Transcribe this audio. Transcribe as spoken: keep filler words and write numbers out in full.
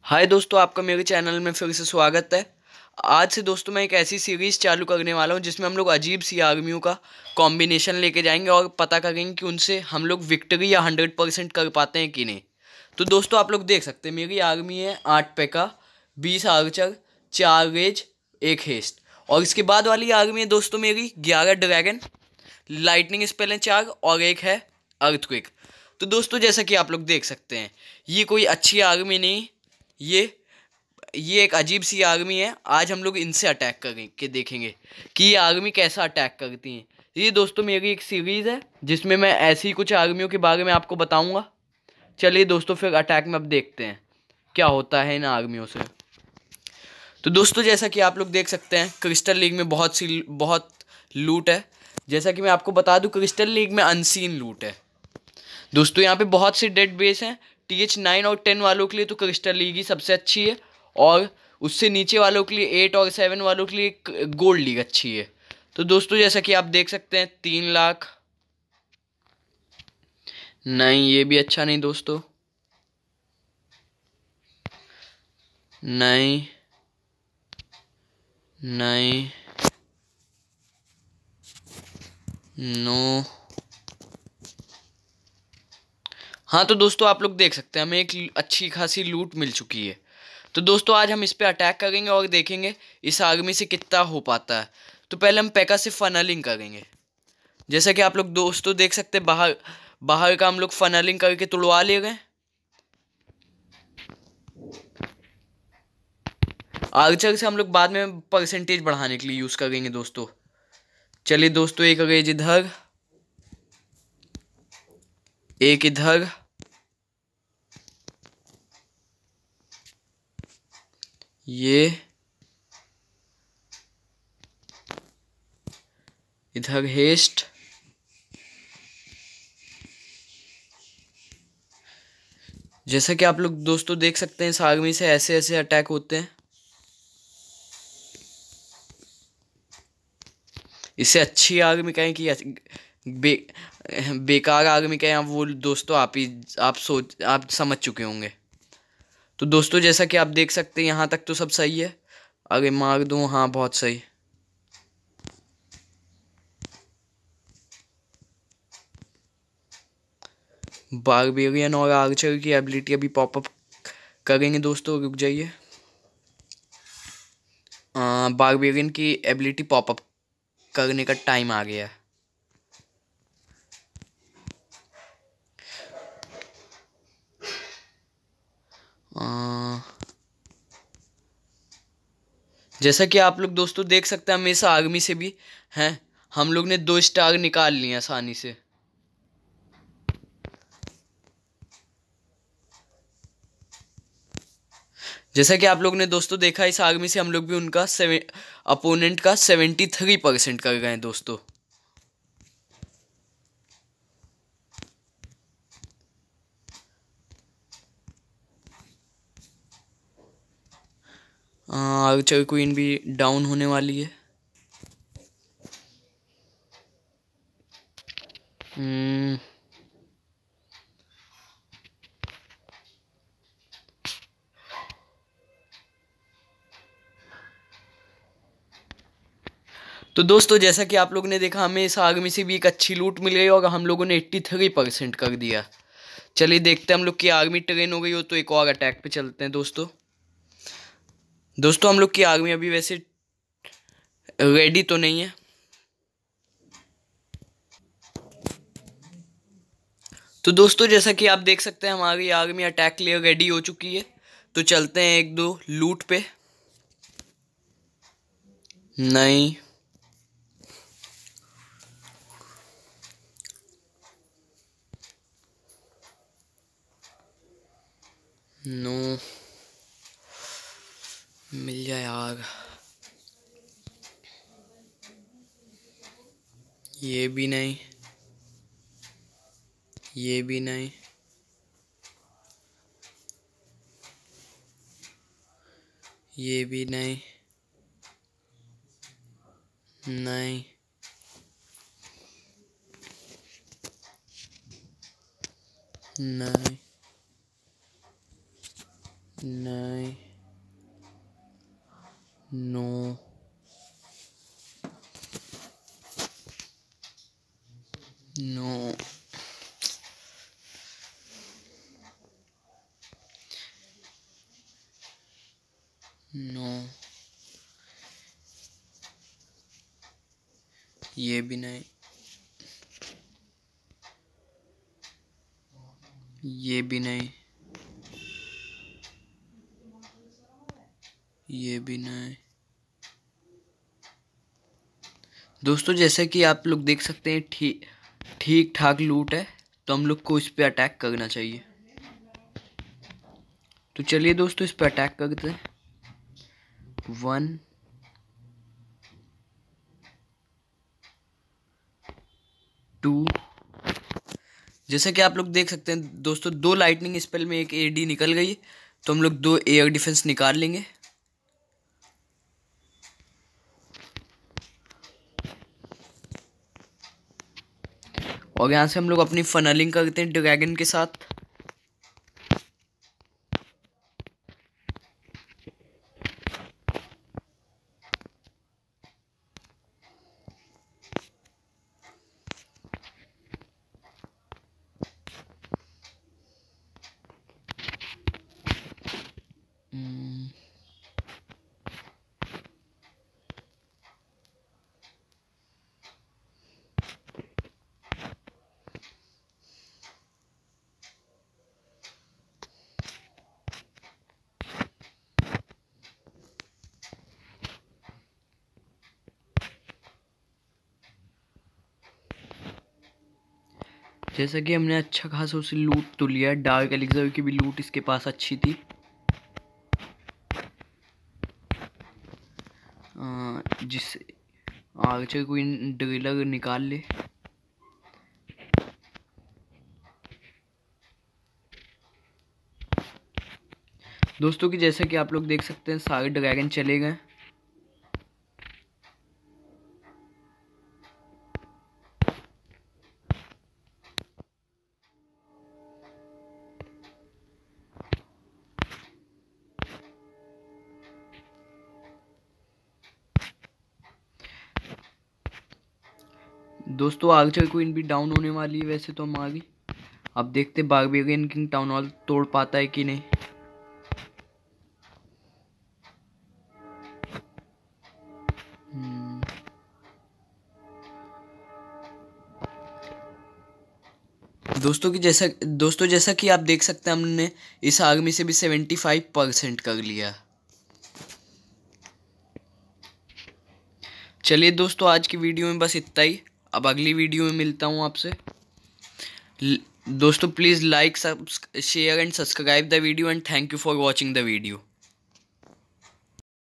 हाय दोस्तों, आपका मेरे चैनल में फिर से स्वागत है। आज से दोस्तों मैं एक ऐसी सीरीज़ चालू करने वाला हूं जिसमें हम लोग अजीब सी आर्मियों का कॉम्बिनेशन लेके जाएंगे और पता करेंगे कि उनसे हम लोग विक्ट्री या हंड्रेड परसेंट कर पाते हैं कि नहीं। तो दोस्तों आप लोग देख सकते हैं मेरी आर्मी है आठ पेका, बीस आर्चर, चार रेज, एक हेस्ट। और इसके बाद वाली आर्मी है दोस्तों मेरी ग्यारह ड्रैगन, लाइटनिंग स्पेल है चार और एक है अर्थक्वेक। तो दोस्तों जैसा कि आप लोग देख सकते हैं ये कोई अच्छी आर्मी नहीं, ये ये एक अजीब सी आर्मी है। आज हम लोग इनसे अटैक करके देखेंगे कि ये आर्मी कैसा अटैक करती हैं। ये दोस्तों मेरी एक सीरीज़ है जिसमें मैं ऐसी कुछ आर्मियों के बारे में आपको बताऊंगा। चलिए दोस्तों फिर अटैक में अब देखते हैं क्या होता है इन आर्मियों से। तो दोस्तों जैसा कि आप लोग देख सकते हैं क्रिस्टल लीग में बहुत सी बहुत लूट है। जैसा कि मैं आपको बता दूं क्रिस्टल लीग में अनसीन लूट है दोस्तों। यहाँ पे बहुत से डेड बेस हैं। टी एच नाइन और टेन वालों के लिए तो क्रिस्टल लीग ही सबसे अच्छी है और उससे नीचे वालों के लिए एट और सेवन वालों के लिए गोल्ड लीग अच्छी है। तो दोस्तों जैसा कि आप देख सकते हैं तीन लाख नहीं, ये भी अच्छा नहीं दोस्तों, नहीं नहीं, नो। हाँ तो दोस्तों आप लोग देख सकते हैं हमें एक अच्छी खासी लूट मिल चुकी है। तो दोस्तों आज हम इस पे अटैक करेंगे और देखेंगे इस आर्मी से कितना हो पाता है। तो पहले हम पैका से फनलिंग करेंगे। जैसा कि आप लोग दोस्तों देख सकते हैं बाहर बाहर का हम लोग फनलिंग करके तुड़वा ले गए। आर्चर से हम लोग बाद में परसेंटेज बढ़ाने के लिए यूज करेंगे दोस्तों। चलिए दोस्तों एक रेज इधर, एक इधर, ये इधर हेस्ट, जैसा कि आप लोग दोस्तों देख सकते हैं इस आर्मी से ऐसे ऐसे अटैक होते हैं। इससे अच्छी आर्मी कहें कि बे, बेकार आर्मी कहें, आप वो दोस्तों आप ही आप सोच आप समझ चुके होंगे। तो दोस्तों जैसा कि आप देख सकते हैं यहाँ तक तो सब सही है। अरे मार दूँ, हाँ बहुत सही। बारबेरियन और आर्चर की एबिलिटी अभी पॉपअप करेंगे दोस्तों, रुक जाइए। बारबेरियन की एबिलिटी पॉपअप करने का टाइम आ गया है। आ, जैसा कि आप लोग दोस्तों देख सकते हैं हम इस आर्मी से भी हैं, हम लोग ने दो स्टार निकाल लिए आसानी से। जैसा कि आप लोग ने दोस्तों देखा इस आर्मी से हम लोग भी उनका सेवन अपोनेंट का सेवेंटी थ्री परसेंट कर गए हैं दोस्तों। आर्चर क्वीन भी डाउन होने वाली है। हम्म तो दोस्तों जैसा कि आप लोगों ने देखा हमें इस आर्मी से भी एक अच्छी लूट मिल गई और हम लोगों ने एट्टी थ्री परसेंट कर दिया। चलिए देखते हैं हम लोग की आर्मी ट्रेन हो गई हो तो एक और अटैक पे चलते हैं दोस्तों। दोस्तों हम लोग की आर्मी अभी वैसे रेडी तो नहीं है। तो दोस्तों जैसा कि आप देख सकते हैं हमारी आर्मी अटैक के लिए रेडी हो चुकी है। तो चलते हैं एक दो लूट पे। नहीं, नो, मिल जाए यार। ये भी नहीं, ये भी नहीं, ये भी नहीं, नहीं, नहीं, नाइन, नो, नो, नो, ये भी नहीं, ये भी नहीं, ये भी नहीं। दोस्तों जैसे कि आप लोग देख सकते हैं ठीक ठीक ठाक लूट है, तो हम लोग को इस पे अटैक करना चाहिए। तो चलिए दोस्तों इस पे अटैक करते हैं। वन, टू, जैसे कि आप लोग देख सकते हैं दोस्तों, दो लाइटनिंग स्पेल में एक एडी निकल गई, तो हम लोग दो एयर डिफेंस निकाल लेंगे। और यहाँ से हम लोग अपनी फनलिंग करते हैं ड्रैगन के साथ। जैसा कि हमने अच्छा खासा उसे लूट तो लिया। डार्क एलिक्सर की भी लूट इसके पास अच्छी थी। जिससे आर्चर क्वीन ड्रिलर निकाल ले। दोस्तों कि जैसा कि आप लोग देख सकते हैं सारे ड्रैगन चले गए। दोस्तों आर्चर क्वीन भी डाउन होने वाली है वैसे तो हमारी। अब देखते बारबेरियन किंग टाउन हॉल तोड़ पाता है कि नहीं। दोस्तों की जैसा दोस्तों जैसा कि आप देख सकते हैं हमने इस आर्मी से भी सेवेंटी फाइव परसेंट कर लिया। चलिए दोस्तों आज की वीडियो में बस इतना ही। अब अगली वीडियो में मिलता हूँ आपसे। दोस्तों please like, share and subscribe the video and thank you for watching the video.